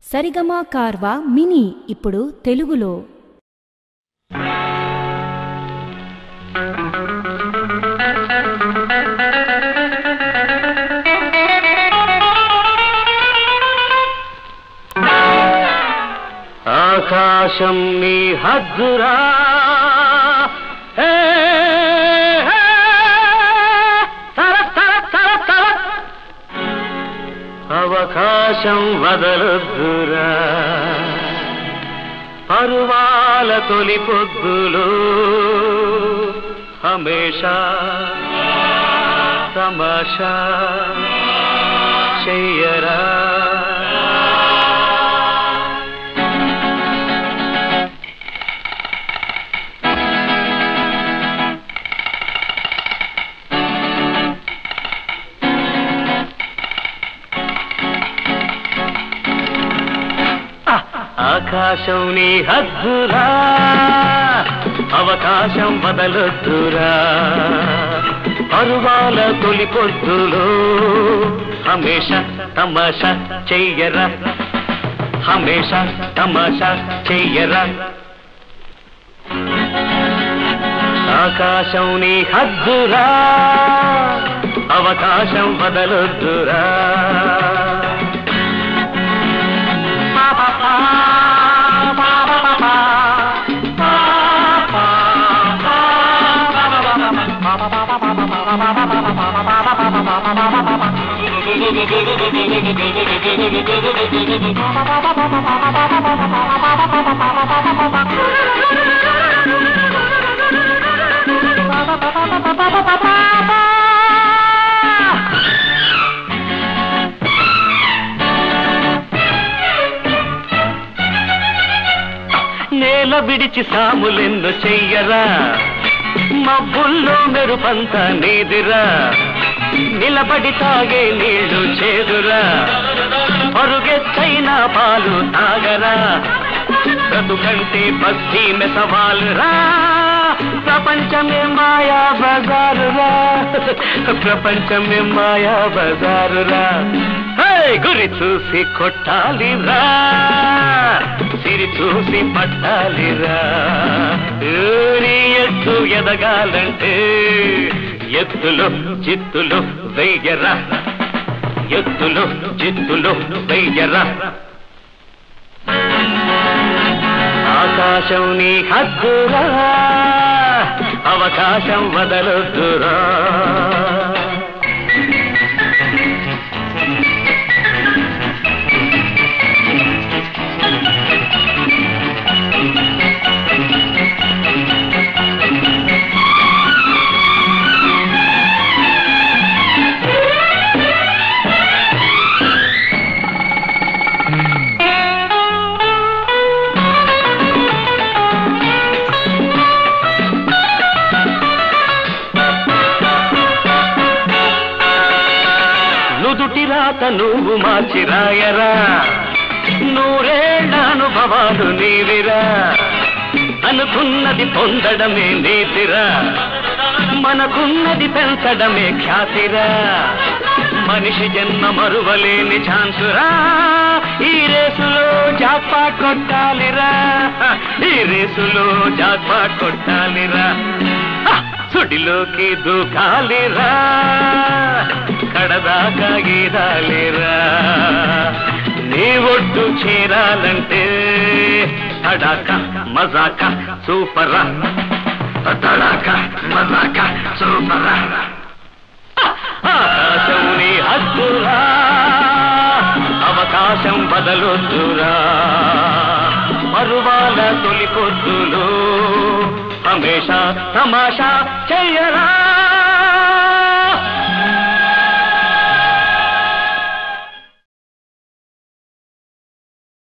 సరిగమ Carvaan mini ఇప్పుడు తెలుగులో. ఆకాశం నీ హద్దురా, అవకాశం వదలొద్దురా, పరువాల తొలి పొద్దులు హమేషా తమాషా చెయ్యరా. ఆకాశం నీ హద్దురా, అవకాశం వదలొద్దురా, పరువాల తొలి పొద్దులో హమేషా తమాషా చెయ్యరా, హమేషా తమాషా చెయ్యరా. ఆకాశం నీ హద్దురా, అవకాశం వదలొద్దురా. నేల విడిచి సాములెన్ను చెయ్యరా, మబ్బుల్లో మెరుపంతా నీదిరా, నిలబడి తాగే నీళ్లు చేదురా, పరుగెత్తైన పాలు తాగరా, బ్రతుకంటే బస్తీ మెసవాలురా, ప్రపంచమే మాయా బజారురా, ప్రపంచమే మాయా బజారురా. గురి చూసి కొట్టాలిరా, సిరి చూసి పట్టాలిరా. నీ ఎత్తు ఎదగాలంటే ఎత్తులు చిత్తులు వెయ్యరా, ఎత్తులు చిత్తులు వెయ్యరా. ఆకాశం నీ హద్దురా, అవకాశం వదలొద్దురా. నుదుటిరాత నువ్వు మార్చి రాయరా, నూరేళ్ల అనుభవాలు నీవిరా, అనుకున్నది పొందడమే నీతిరా, మనకున్నది పెంచడమే ఖ్యాతిరా, మనిషి జన్మ మరువలేని ఛాన్సురా. ఈ రేసులో జాక్పాట్ కొట్టాలిరా, ఈ రేసులో జాక్పాట్ కొట్టాలిరా. సుడిలోకి దూకాలిరా, కడదాకా గీదాలిరా. నీ ఒడ్డు చేరాలంటే తడాక మజాక సూపరా, తడాక మజాక సూపరా. ఆకాశం నీ హద్దురా, అవకాశం బదలొద్దురా, పరువాల తొలి పొద్దులు హమేషా తమాషా చెయ్యరా.